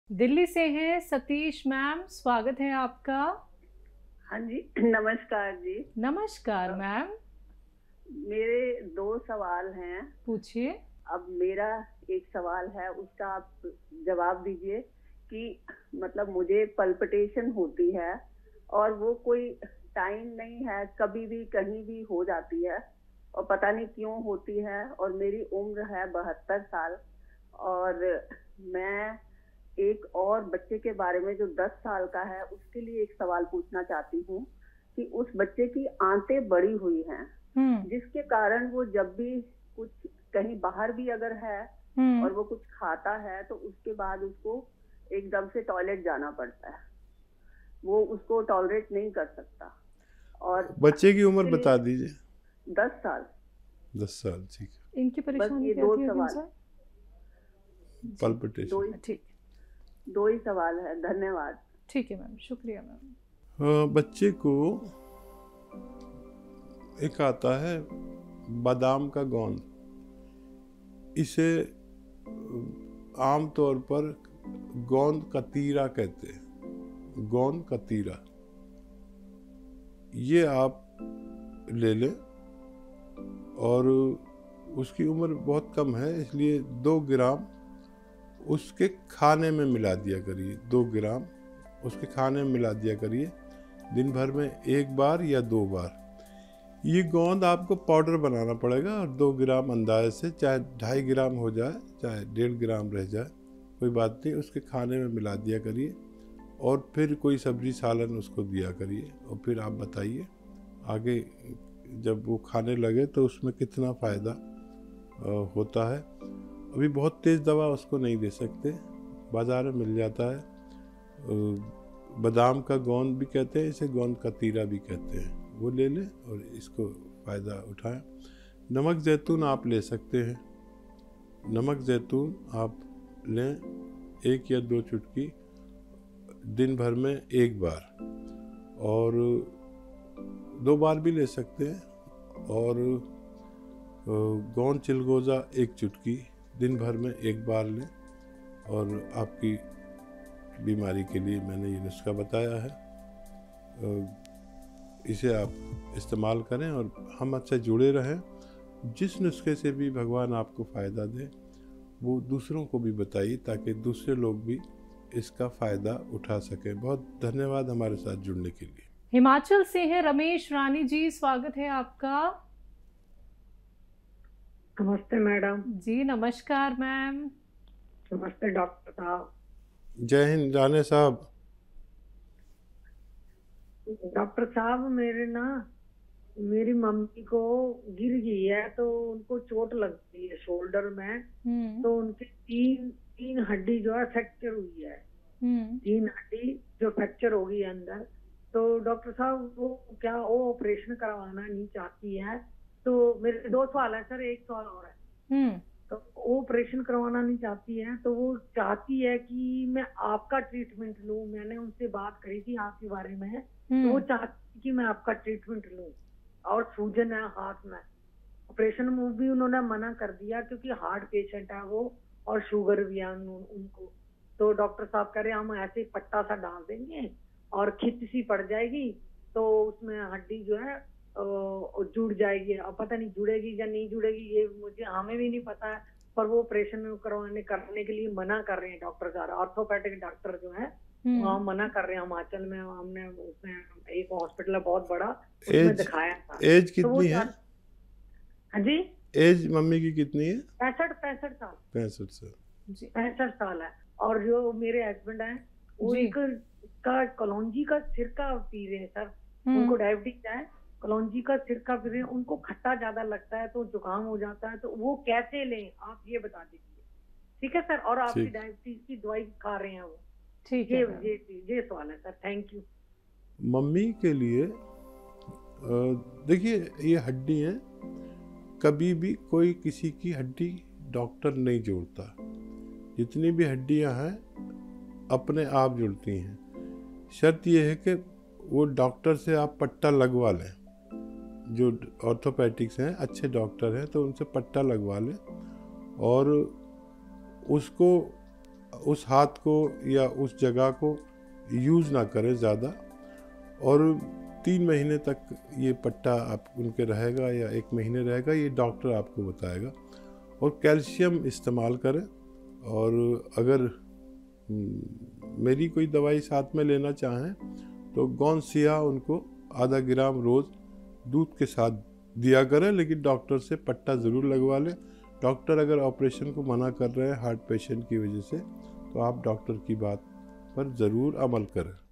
दिल्ली से हैं सतीश मैम, स्वागत है आपका। हाँ जी, नमस्कार जी। नमस्कार मैम। मेरे 2 सवाल हैं। पूछिए। अब मेरा एक सवाल है, उसका आप जवाब दीजिए कि मतलब मुझे पल्पिटेशन होती है और वो कोई टाइम नहीं है, कभी भी कहीं भी हो जाती है और पता नहीं क्यों होती है। और मेरी उम्र है 72 साल और मैं एक और बच्चे के बारे में जो 10 साल का है उसके लिए एक सवाल पूछना चाहती हूँ कि उस बच्चे की आंतें बड़ी हुई हैं, जिसके कारण वो जब भी कुछ कहीं बाहर भी अगर है और वो कुछ खाता है तो उसके बाद उसको एकदम से टॉयलेट जाना पड़ता है, वो उसको टॉलरेट नहीं कर सकता। और बच्चे की उम्र इसके लिए बता दीजिए। 10 साल। 10 साल, ठीक है। इनकी बस परेशानी ये क्या 2 थी अभी सवाल, सर? पल्पिटेशन। ठीक, 2 ही सवाल है। धन्यवाद। ठीक है मैम, शुक्रिया मैम। बच्चे को एक आता है बादाम का गोंद, इसे आम तौर पर गोंद कतीरा कहते हैं। गोंद कतीरा ये आप ले लें और उसकी उम्र बहुत कम है, इसलिए 2 ग्राम उसके खाने में मिला दिया करिए। 2 ग्राम उसके खाने में मिला दिया करिए, दिन भर में 1 बार या 2 बार। ये गोंद आपको पाउडर बनाना पड़ेगा और 2 ग्राम अंदाजे से, चाहे 2.5 ग्राम हो जाए चाहे 1.5 ग्राम रह जाए, कोई बात नहीं, उसके खाने में मिला दिया करिए और फिर कोई सब्जी सालन उसको दिया करिए। और फिर आप बताइए आगे जब वो खाने लगे तो उसमें कितना फ़ायदा होता है। अभी बहुत तेज़ दवा उसको नहीं दे सकते, बाज़ार में मिल जाता है। बादाम का गोंद भी कहते हैं इसे, गोंद का तीरा भी कहते हैं, वो ले लें और इसको फ़ायदा उठाएं। नमक ज़ैतून आप ले सकते हैं। नमक ज़ैतून आप लें 1 या 2 चुटकी दिन भर में 1 बार, और 2 बार भी ले सकते हैं। और गोंद चिलगोज़ा 1 चुटकी दिन भर में 1 बार लें। और आपकी बीमारी के लिए मैंने ये नुस्खा बताया है, इसे आप इस्तेमाल करें और हम आपसे जुड़े रहें। जिस नुस्खे से भी भगवान आपको फ़ायदा दे वो दूसरों को भी बताइए ताकि दूसरे लोग भी इसका फ़ायदा उठा सकें। बहुत धन्यवाद हमारे साथ जुड़ने के लिए। हिमाचल से है रमेश रानी जी, स्वागत है आपका। नमस्ते मैडम। जी नमस्कार मैम। नमस्ते डॉक्टर साहब। जय हिंद राणे साहब। डॉक्टर साहब मेरी मम्मी को गिर गई है तो उनको चोट लग गई है शोल्डर में, तो उनकी तीन हड्डी जो है फ्रैक्चर हुई है। 3 हड्डी जो फ्रैक्चर हो गई है अंदर। तो डॉक्टर साहब वो क्या वो ऑपरेशन करवाना नहीं चाहती है? तो मेरे 2 सवाल है सर, एक सवाल और है। तो वो ऑपरेशन करवाना नहीं चाहती है, तो वो चाहती है कि मैं आपका ट्रीटमेंट लूं। मैंने उनसे बात करी थी आपके बारे में, तो वो चाहती कि मैं आपका ट्रीटमेंट लूं। और सूजन है हाथ में, ऑपरेशन में भी उन्होंने मना कर दिया क्योंकि हार्ट पेशेंट है वो और शुगर भी है उनको। तो डॉक्टर साहब कह रहे हम ऐसे पट्टा सा डाल देंगे और खिंच सी पड़ जाएगी, तो उसमें हड्डी जो है जुड़ जाएगी। अब पता नहीं जुड़ेगी या नहीं जुड़ेगी, ये मुझे हमें भी नहीं पता है, पर वो ऑपरेशन करने के लिए मना कर रहे हैं डॉक्टर साहब। ऑर्थोपेडिक डॉक्टर जो है वहाँ मना कर रहे हैं। हिमाचल में हमने उसमें एक हॉस्पिटल है बहुत बड़ा, उसमें दिखाया था। एज कितनी है? हाँ जी, एज मम्मी की कितनी है? 65 साल। 65 साल। 65 साल है। और जो मेरे हस्बैंड है वो एक का कलौंजी का सिरका पी रहे हैं सर, उनको डायबिटीज है, कलौंजी का सिरका पी रहे हैं, उनको खट्टा ज्यादा लगता है तो जुकाम हो जाता है, तो वो कैसे लें आप ये बता दीजिए। ठीक है सर। और आपकी डायबिटीज की दवाई खा रहे हैं वो। ठीक है, ये सवाल है सर। Thank you. मम्मी के लिए देखिए, ये हड्डी है, कभी भी कोई किसी की हड्डी डॉक्टर नहीं जोड़ता। जितनी भी हड्डियां हैं अपने आप जुड़ती हैं। शर्त यह है कि वो डॉक्टर से आप पट्टा लगवा लें। जो ऑर्थोपेडिक्स हैं, अच्छे डॉक्टर हैं, तो उनसे पट्टा लगवा लें और उसको उस हाथ को या उस जगह को यूज़ ना करें ज़्यादा। और 3 महीने तक ये पट्टा आप उनके रहेगा या 1 महीने रहेगा, ये डॉक्टर आपको बताएगा। और कैल्शियम इस्तेमाल करें। और अगर मेरी कोई दवाई साथ में लेना चाहें तो गौनसिया उनको आधा ग्राम रोज़ दूध के साथ दिया करें, लेकिन डॉक्टर से पट्टा ज़रूर लगवा लें। डॉक्टर अगर ऑपरेशन को मना कर रहे हैं हार्ट पेशेंट की वजह से, तो आप डॉक्टर की बात पर ज़रूर अमल करें।